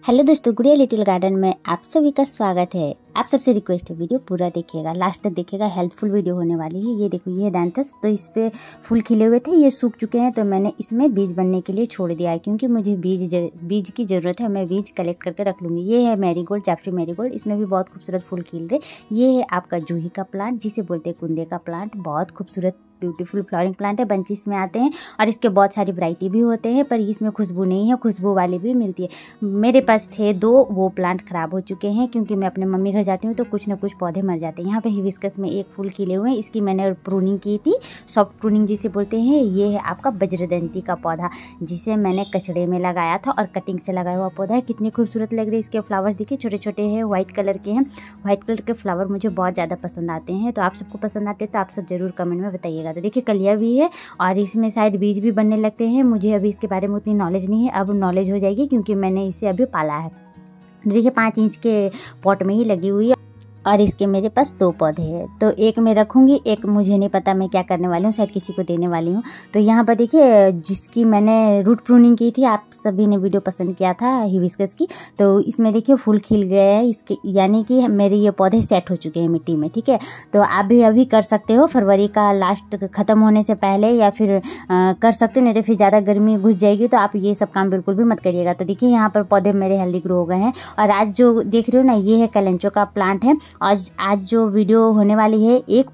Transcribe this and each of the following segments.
Hello दोस्तों, गुड़िया little garden में आप सभी का स्वागत है। आप सबसे रिक्वेस्ट है वीडियो पूरा देखिएगा, लास्ट तक देखिएगा, हेल्पफुल वीडियो होने वाली है। ये देखो, ये डांथस, तो इस पे फूल खिले हुए थे, ये सूख चुके हैं, तो मैंने इसमें बीज बनने के लिए छोड़ दिया है क्योंकि मुझे बीज की ज़रूरत है। मैं बीज कलेक्ट करके रख लूँगी। ये है मैरीगोल्ड, जाफरी मैरीगोल्ड, इसमें भी बहुत खूबसूरत फूल खिल रहे। ये है आपका जूही का प्लांट, जिसे बोलते हैं कुंदे का प्लांट। बहुत खूबसूरत ब्यूटीफुल फ्लावरिंग प्लांट है, बंचेस में आते हैं और इसके बहुत सारी वैरायटी भी होते हैं, पर इसमें खुशबू नहीं है, खुशबू वाली भी मिलती है। मेरे पास थे दो, वो प्लांट ख़राब हो चुके हैं क्योंकि मैं अपने मम्मी घर जाती हूँ तो कुछ ना कुछ पौधे मर जाते हैं। यहाँ पे हिबिस्कस में एक फूल खिले हुए हैं, इसकी मैंने प्रूनिंग की थी, सॉफ्ट प्रूनिंग जिसे बोलते हैं। ये है आपका वज्रदंती का पौधा, जिसे मैंने कचड़े में लगाया था और कटिंग से लगाया हुआ पौधा है। कितने खूबसूरत लग रहे हैं इसके फ्लावर्स, देखिए छोटे छोटे हैं, व्हाइट कलर के हैं। व्हाइट कलर के फ्लावर मुझे बहुत ज़्यादा पसंद आते हैं, तो आप सबको पसंद आते हैं तो आप सब ज़रूर कमेंट में बताइएगा। तो देखिए कलिया भी है और इसमें शायद बीज भी बनने लगते हैं। मुझे अभी इसके बारे में उतनी नॉलेज नहीं है, अब नॉलेज हो जाएगी क्योंकि मैंने इसे अभी पाला है। देखिए 5 इंच के पॉट में ही लगी हुई है और इसके मेरे पास 2 पौधे हैं, तो एक मैं रखूँगी, एक मुझे नहीं पता मैं क्या करने वाली हूँ, शायद किसी को देने वाली हूँ। तो यहाँ पर देखिए, जिसकी मैंने रूट प्रूनिंग की थी, आप सभी ने वीडियो पसंद किया था हिबिस्कस की, तो इसमें देखिए फूल खिल गए हैं इसके, यानी कि मेरे ये पौधे सेट हो चुके हैं मिट्टी में। ठीक है, तो आप भी अभी कर सकते हो, फरवरी का लास्ट ख़त्म होने से पहले, या फिर कर सकते हो, नहीं तो फिर ज़्यादा गर्मी घुस जाएगी तो आप ये सब काम बिल्कुल भी मत करिएगा। तो देखिए यहाँ पर पौधे मेरे हेल्दी ग्रो हो गए हैं। और आज जो देख रहे हो ना, ये है कैलेंचो का प्लांट है। आज जो वीडियो होने वाली है, एक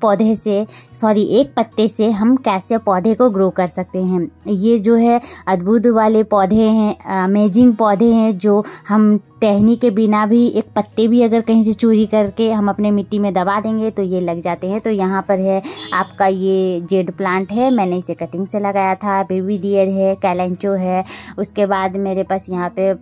पत्ते से हम कैसे पौधे को ग्रो कर सकते हैं। ये जो है अद्भुत वाले पौधे हैं, अमेजिंग पौधे हैं, जो हम टहनी के बिना भी, एक पत्ते भी अगर कहीं से चोरी करके हम अपने मिट्टी में दबा देंगे तो ये लग जाते हैं। तो यहाँ पर है आपका ये जेड प्लांट है, मैंने इसे कटिंग से लगाया था। बेबी डियर है, कैलेंचो है, उसके बाद मेरे पास यहाँ पे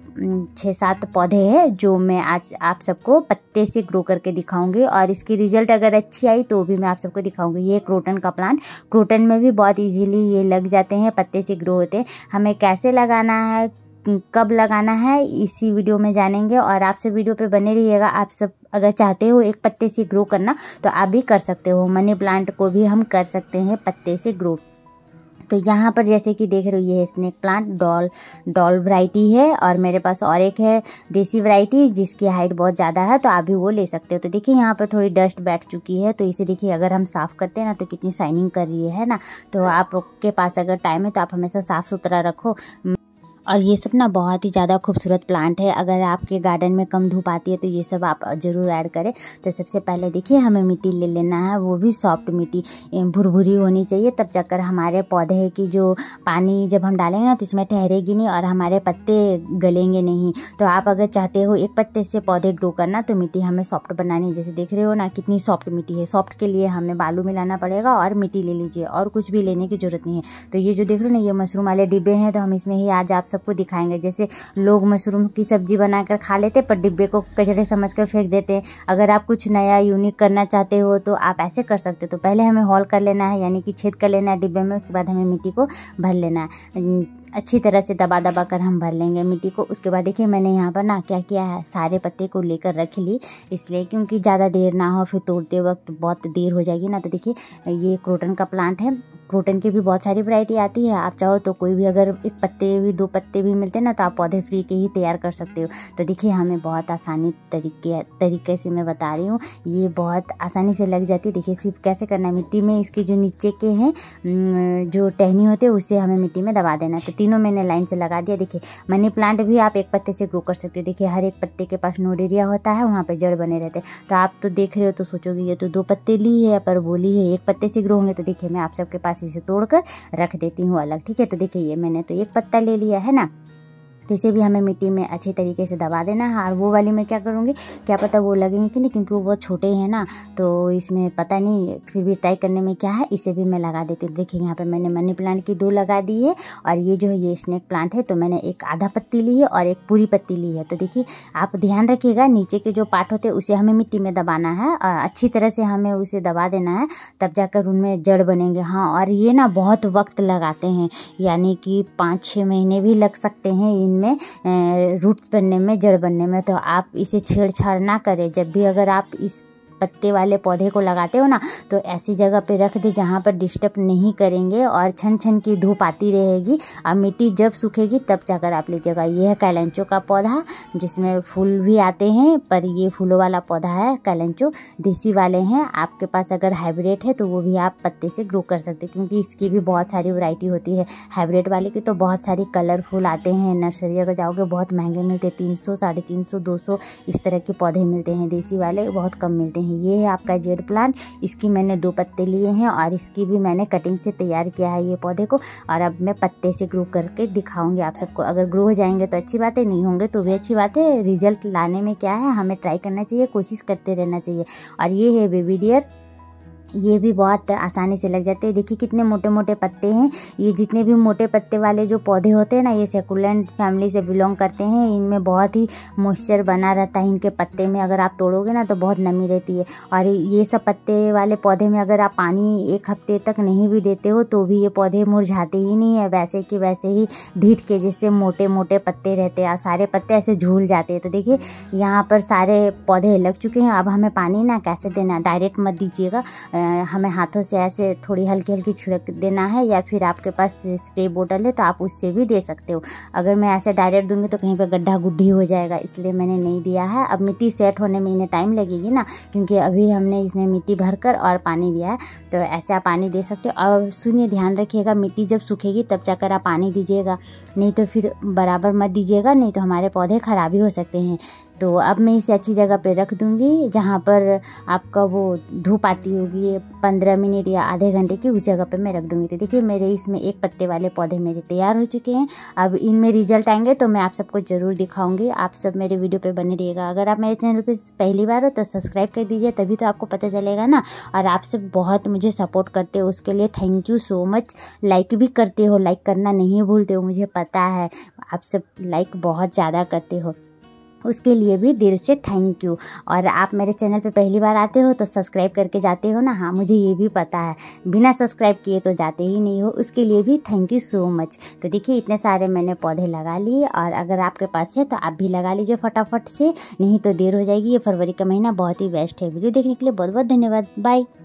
6-7 पौधे हैं जो मैं आज आप सबको पत्ते से ग्रो करके दिखाऊंगी, और इसकी रिजल्ट अगर अच्छी आई तो भी मैं आप सबको दिखाऊंगी। ये क्रोटन का प्लांट, क्रोटन में भी बहुत इजीली ये लग जाते हैं, पत्ते से ग्रो होते हैं। हमें कैसे लगाना है, कब लगाना है, इसी वीडियो में जानेंगे। और आप सब वीडियो पे बने रहिएगा। आप सब अगर चाहते हो एक पत्ते से ग्रो करना तो आप भी कर सकते हो। मनी प्लांट को भी हम कर सकते हैं पत्ते से ग्रो। तो यहाँ पर जैसे कि देख रहे हो, ये है स्नेक प्लांट, डॉल वैरायटी है, और मेरे पास और एक है देसी वैरायटी जिसकी हाइट बहुत ज़्यादा है, तो आप भी वो ले सकते हो। तो देखिए यहाँ पर थोड़ी डस्ट बैठ चुकी है, तो इसे देखिए अगर हम साफ़ करते हैं ना तो कितनी शाइनिंग कर रही है ना। तो आपके पास अगर टाइम है तो आप हमेशा साफ़ सुथरा रखो। और ये सब ना बहुत ही ज़्यादा खूबसूरत प्लांट है। अगर आपके गार्डन में कम धूप आती है तो ये सब आप ज़रूर ऐड करें। तो सबसे पहले देखिए हमें मिट्टी ले लेना है, वो भी सॉफ्ट मिट्टी, भुरभुरी होनी चाहिए, तब जाकर हमारे पौधे की जो पानी जब हम डालेंगे ना तो इसमें ठहरेगी नहीं और हमारे पत्ते गलेंगे नहीं। तो आप अगर चाहते हो एक पत्ते से पौधे ग्रो करना तो मिट्टी हमें सॉफ्ट बनानी है। जैसे देख रहे हो ना कितनी सॉफ्ट मिट्टी है। सॉफ्ट के लिए हमें बालू मिलाना पड़ेगा और मिट्टी ले लीजिए, और कुछ भी लेने की ज़रूरत नहीं है। तो ये जो देख रहे हो ना, ये मशरूम वाले डिब्बे हैं, तो हम इसमें ही आज आप सबको दिखाएंगे। जैसे लोग मशरूम की सब्जी बनाकर खा लेते पर डिब्बे को कचरे समझकर फेंक देते हैं। अगर आप कुछ नया यूनिक करना चाहते हो तो आप ऐसे कर सकते हो। तो पहले हमें हॉल कर लेना है, यानी कि छेद कर लेना है डिब्बे में, उसके बाद हमें मिट्टी को भर लेना है। अच्छी तरह से दबा दबा कर हम भर लेंगे मिट्टी को। उसके बाद देखिए मैंने यहाँ पर ना क्या किया है, सारे पत्ते को लेकर रख ली, इसलिए क्योंकि ज़्यादा देर ना हो, फिर तोड़ते वक्त बहुत देर हो जाएगी ना। तो देखिए ये क्रोटन का प्लांट है। क्रोटन की भी बहुत सारी वैरायटी आती है, आप चाहो तो कोई भी, अगर एक पत्ते भी 2 पत्ते भी मिलते हैं ना तो आप पौधे फ्री के ही तैयार कर सकते हो। तो देखिए हमें बहुत आसानी तरीके से मैं बता रही हूँ, ये बहुत आसानी से लग जाती है। देखिए सिर्फ कैसे करना है, मिट्टी में इसके जो नीचे के हैं जो टहनी होते हैं उसे हमें मिट्टी में दबा देना है। तो तीनों मैंने लाइन से लगा दिया। देखिए मनी प्लांट भी आप एक पत्ते से ग्रो कर सकते हो। देखिए हर एक पत्ते के पास नोड एरिया होता है, वहाँ पे जड़ बने रहते हैं। तो आप तो देख रहे हो तो सोचोगे ये तो 2 पत्ते ली है, पर बोली है एक पत्ते से ग्रो होंगे। तो देखिए मैं आप सबके पास इसे तोड़कर रख देती हूँ अलग। ठीक है, तो देखिए ये मैंने तो एक पत्ता ले लिया है ना, तो इसे भी हमें मिट्टी में अच्छे तरीके से दबा देना है। और वो वाली मैं क्या करूँगी, क्या पता वो लगेंगे कि नहीं, क्योंकि वो बहुत छोटे हैं ना, तो इसमें पता नहीं, फिर भी ट्राई करने में क्या है, इसे भी मैं लगा देती हूँ। देखिए यहाँ पे मैंने मनी प्लांट की 2 लगा दी है, और ये जो है ये स्नेक प्लांट है, तो मैंने एक आधा पत्ती ली है और एक पूरी पत्ती ली है। तो देखिए आप ध्यान रखिएगा, नीचे के जो पार्ट होते हैं उसे हमें मिट्टी में दबाना है, अच्छी तरह से हमें उसे दबा देना है, तब जाकर उनमें जड़ बनेंगे। हाँ, और ये ना बहुत वक्त लगाते हैं, यानी कि 5-6 महीने भी लग सकते हैं इनमें रूट्स बनने में, जड़ बनने में। तो आप इसे छेड़छाड़ ना करें। जब भी अगर आप इस पत्ते वाले पौधे को लगाते हो ना, तो ऐसी जगह पे रख दे जहाँ पर डिस्टर्ब नहीं करेंगे और छन छन की धूप आती रहेगी। अब मिट्टी जब सूखेगी तब जाकर आप लीजिएगा। ये है कैलेंचो का पौधा जिसमें फूल भी आते हैं, पर ये फूलों वाला पौधा है कैलेंचो, देसी वाले हैं। आपके पास अगर हाइब्रिड है तो वो भी आप पत्ते से ग्रो कर सकते हैं, क्योंकि इसकी भी बहुत सारी वैरायटी होती है। हाइब्रिड वाले की तो बहुत सारी कलरफुल आते हैं, नर्सरी अगर जाओगे बहुत महंगे मिलते हैं, 300, 350, 200 इस तरह के पौधे मिलते हैं। देसी वाले बहुत कम मिलते हैं। ये है आपका जेड प्लांट, इसकी मैंने 2 पत्ते लिए हैं और इसकी भी मैंने कटिंग से तैयार किया है ये पौधे को, और अब मैं पत्ते से ग्रो करके दिखाऊंगी आप सबको। अगर ग्रो हो जाएंगे तो अच्छी बात है, नहीं होंगे तो भी अच्छी बात है। रिजल्ट लाने में क्या है, हमें ट्राई करना चाहिए, कोशिश करते रहना चाहिए। और ये है बेबी डियर, ये भी बहुत आसानी से लग जाते हैं। देखिए कितने मोटे मोटे पत्ते हैं। ये जितने भी मोटे पत्ते वाले जो पौधे होते हैं ना, ये सेकुलेंट फैमिली से बिलोंग करते हैं। इनमें बहुत ही मॉइस्चर बना रहता है इनके पत्ते में, अगर आप तोड़ोगे ना तो बहुत नमी रहती है। और ये सब पत्ते वाले पौधे में अगर आप पानी 1 हफ्ते तक नहीं भी देते हो तो भी ये पौधे मुरझाते ही नहीं है, वैसे कि वैसे ही ढीठ के जैसे मोटे मोटे पत्ते रहते हैं, सारे पत्ते ऐसे झूल जाते हैं। तो देखिए यहाँ पर सारे पौधे लग चुके हैं। अब हमें पानी ना कैसे देना, डायरेक्ट मत दीजिएगा, हमें हाथों से ऐसे थोड़ी हल्की हल्की छिड़क देना है, या फिर आपके पास स्प्रे बोतल है तो आप उससे भी दे सकते हो। अगर मैं ऐसे डायरेक्ट दूंगी तो कहीं पर गड्ढा गुड्ढी हो जाएगा, इसलिए मैंने नहीं दिया है। अब मिट्टी सेट होने में इन्हें टाइम लगेगी ना, क्योंकि अभी हमने इसमें मिट्टी भरकर और पानी दिया है, तो ऐसे आप पानी दे सकते हो। और सुनिए, ध्यान रखिएगा, मिट्टी जब सूखेगी तब जाकर आप पानी दीजिएगा, नहीं तो फिर बराबर मत दीजिएगा, नहीं तो हमारे पौधे खराब ही हो सकते हैं। तो अब मैं इसे अच्छी जगह पे रख दूंगी जहाँ पर आपका वो धूप आती होगी, 15 मिनट या आधे घंटे की, उस जगह पे मैं रख दूंगी। तो देखिए मेरे इसमें 1 पत्ते वाले पौधे मेरे तैयार हो चुके हैं। अब इनमें रिजल्ट आएंगे तो मैं आप सबको ज़रूर दिखाऊंगी। आप सब मेरे वीडियो पे बने रहिएगा। अगर आप मेरे चैनल पे पहली बार हो तो सब्सक्राइब कर दीजिए, तभी तो आपको पता चलेगा ना। और आप सब बहुत मुझे सपोर्ट करते हो, उसके लिए thank you so much. Like भी करते हो, लाइक करना नहीं भूलते हो, मुझे पता है आप सब लाइक बहुत ज़्यादा करते हो, उसके लिए भी दिल से थैंक यू। और आप मेरे चैनल पे पहली बार आते हो तो सब्सक्राइब करके जाते हो ना, हाँ मुझे ये भी पता है, बिना सब्सक्राइब किए तो जाते ही नहीं हो, उसके लिए भी थैंक यू सो मच। तो देखिए इतने सारे मैंने पौधे लगा लिए, और अगर आपके पास है तो आप भी लगा लीजिए फटाफट से, नहीं तो देर हो जाएगी। ये फरवरी का महीना बहुत ही बेस्ट है। वीडियो देखने के लिए बहुत बहुत धन्यवाद। बाय।